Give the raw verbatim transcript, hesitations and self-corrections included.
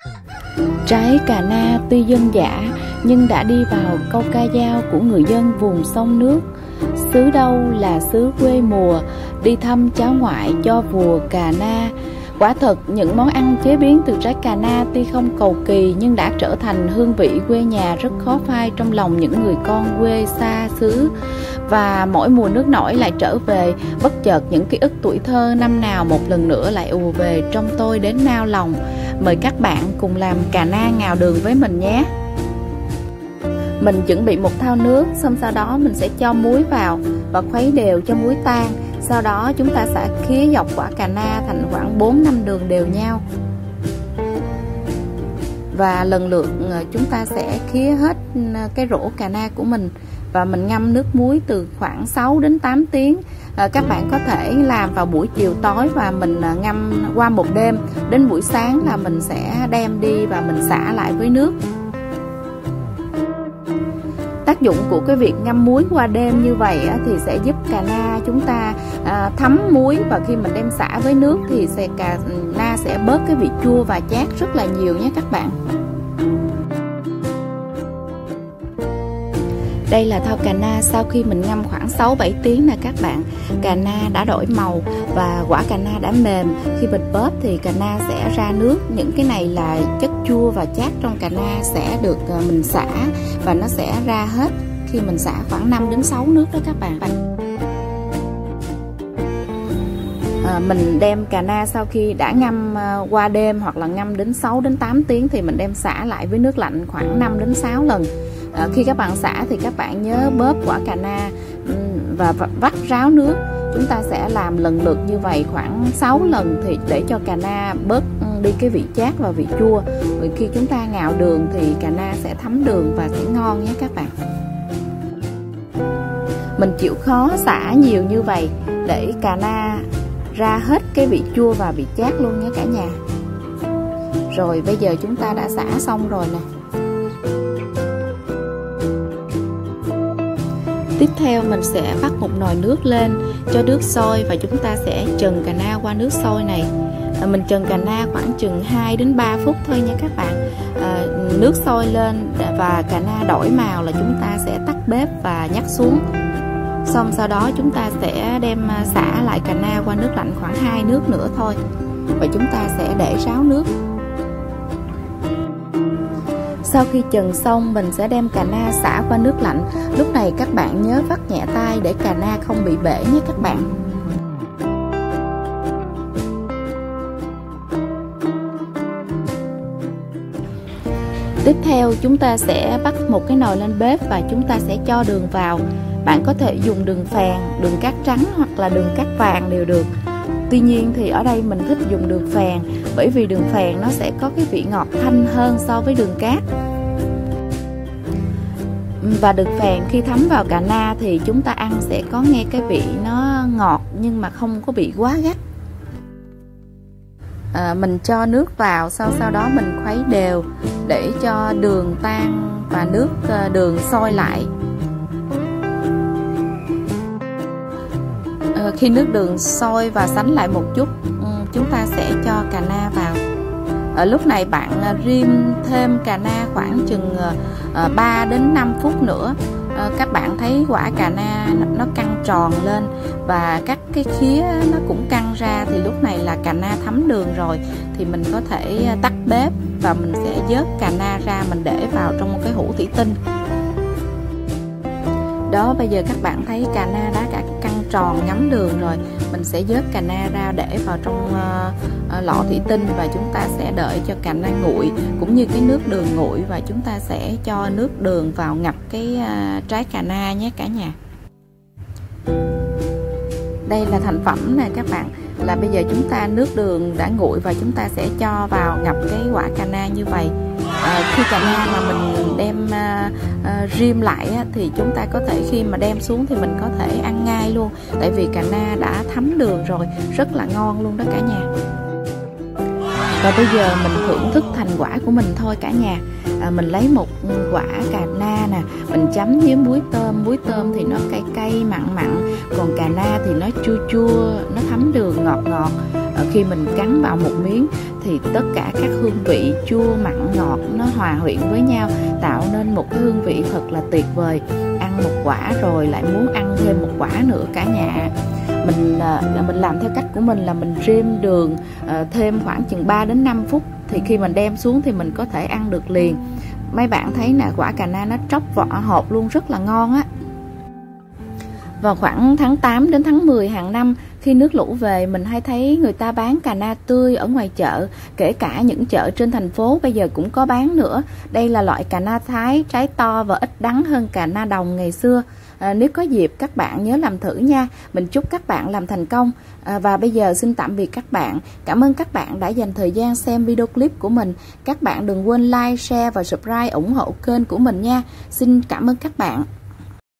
Trái cà na tuy dân dã nhưng đã đi vào câu ca dao của người dân vùng sông nước. Xứ đâu là xứ quê mùa, đi thăm cháu ngoại cho vùa cà na. Quả thật, những món ăn chế biến từ trái cà na tuy không cầu kỳ nhưng đã trở thành hương vị quê nhà rất khó phai trong lòng những người con quê xa xứ. Và mỗi mùa nước nổi lại trở về, bất chợt những ký ức tuổi thơ năm nào một lần nữa lại ùa về trong tôi đến nao lòng. Mời các bạn cùng làm cà na ngào đường với mình nhé. Mình chuẩn bị một thau nước, xong sau đó mình sẽ cho muối vào và khuấy đều cho muối tan. Sau đó chúng ta sẽ khía dọc quả cà na thành khoảng bốn năm đường đều nhau. Và lần lượt chúng ta sẽ khía hết cái rổ cà na của mình. Và mình ngâm nước muối từ khoảng sáu đến tám tiếng. à, Các bạn có thể làm vào buổi chiều tối và mình ngâm qua một đêm. Đến buổi sáng là mình sẽ đem đi và mình xả lại với nước. Tác dụng của cái việc ngâm muối qua đêm như vậy á, thì sẽ giúp cà na chúng ta à, thấm muối, và khi mình đem xả với nước thì sẽ cà na sẽ bớt cái vị chua và chát rất là nhiều nhé các bạn. Đây là thau cà na sau khi mình ngâm khoảng sáu bảy tiếng nè các bạn. Cà na đã đổi màu và quả cà na đã mềm. Khi mình bóp thì cà na sẽ ra nước. Những cái này là chất chua và chát trong cà na sẽ được mình xả và nó sẽ ra hết khi mình xả khoảng năm đến sáu nước đó các bạn. À, mình đem cà na sau khi đã ngâm qua đêm hoặc là ngâm đến sáu đến tám tiếng thì mình đem xả lại với nước lạnh khoảng năm đến sáu lần. À, khi các bạn xả thì các bạn nhớ bóp quả cà na và vắt ráo nước. Chúng ta sẽ làm lần lượt như vậy khoảng sáu lần thì để cho cà na bớt đi cái vị chát và vị chua. Rồi khi chúng ta ngào đường thì cà na sẽ thấm đường và sẽ ngon nhé các bạn. Mình chịu khó xả nhiều như vậy để cà na ra hết cái vị chua và vị chát luôn nhé cả nhà. Rồi bây giờ chúng ta đã xả xong rồi nè. Tiếp theo mình sẽ bắt một nồi nước lên cho nước sôi và chúng ta sẽ trần cà na qua nước sôi này. À, mình trần cà na khoảng chừng hai đến ba phút thôi nha các bạn. À, nước sôi lên và cà na đổi màu là chúng ta sẽ tắt bếp và nhắc xuống. Xong sau đó chúng ta sẽ đem xả lại cà na qua nước lạnh khoảng hai nước nữa thôi. Và chúng ta sẽ để ráo nước. Sau khi trần xong mình sẽ đem cà na xả qua nước lạnh. Lúc này các bạn nhớ vắt nhẹ tay để cà na không bị bể nhé các bạn. Tiếp theo chúng ta sẽ bắt một cái nồi lên bếp và chúng ta sẽ cho đường vào. Bạn có thể dùng đường phèn, đường cát trắng hoặc là đường cát vàng đều được. Tuy nhiên thì ở đây mình thích dùng đường phèn bởi vì đường phèn nó sẽ có cái vị ngọt thanh hơn so với đường cát. Và đường phèn khi thấm vào cà na thì chúng ta ăn sẽ có nghe cái vị nó ngọt nhưng mà không có bị quá gắt. À, mình cho nước vào, sau sau đó mình khuấy đều để cho đường tan và nước đường sôi lại. À, khi nước đường sôi và sánh lại một chút, chúng ta sẽ cho cà na vào. Ở lúc này bạn rim thêm cà na khoảng chừng ba đến năm phút nữa. Các bạn thấy quả cà na nó căng tròn lên và các cái khía nó cũng căng ra thì lúc này là cà na thấm đường rồi, thì mình có thể tắt bếp và mình sẽ vớt cà na ra, mình để vào trong một cái hũ thủy tinh. Đó, bây giờ các bạn thấy cà na đã cả căng tròn ngấm đường rồi. Mình sẽ vớt cà na ra để vào trong uh, lọ thủy tinh và chúng ta sẽ đợi cho cà na nguội cũng như cái nước đường nguội, và chúng ta sẽ cho nước đường vào ngập cái uh, trái cà na nhé cả nhà. Đây là thành phẩm nè các bạn. Là bây giờ chúng ta nước đường đã nguội và chúng ta sẽ cho vào ngập cái quả cà na như vậy. À, khi cà na mà mình đem à, à, rim lại á, thì chúng ta có thể khi mà đem xuống thì mình có thể ăn ngay luôn, tại vì cà na đã thấm đường rồi, rất là ngon luôn đó cả nhà. Và bây giờ mình thưởng thức thành quả của mình thôi cả nhà. À, mình lấy một quả cà na nè, mình chấm với muối tôm. Muối tôm thì nó cay cay mặn mặn, còn cà na thì nó chua chua, nó thấm đường ngọt ngọt. À, khi mình cắn vào một miếng thì tất cả các hương vị chua mặn ngọt nó hòa quyện với nhau, tạo nên một cái hương vị thật là tuyệt vời. Ăn một quả rồi lại muốn ăn thêm một quả nữa cả nhà. Mình mình làm theo cách của mình là mình rim đường thêm khoảng chừng ba đến năm phút, thì khi mình đem xuống thì mình có thể ăn được liền. Mấy bạn thấy nè, quả cà na nó tróc vỏ hộp luôn, rất là ngon á. Vào khoảng tháng tám đến tháng mười hàng năm, khi nước lũ về, mình hay thấy người ta bán cà na tươi ở ngoài chợ, kể cả những chợ trên thành phố bây giờ cũng có bán nữa. Đây là loại cà na Thái, trái to và ít đắng hơn cà na đồng ngày xưa. À, nếu có dịp các bạn nhớ làm thử nha. Mình chúc các bạn làm thành công. À, và bây giờ xin tạm biệt các bạn. Cảm ơn các bạn đã dành thời gian xem video clip của mình. Các bạn đừng quên like, share và subscribe ủng hộ kênh của mình nha. Xin cảm ơn các bạn.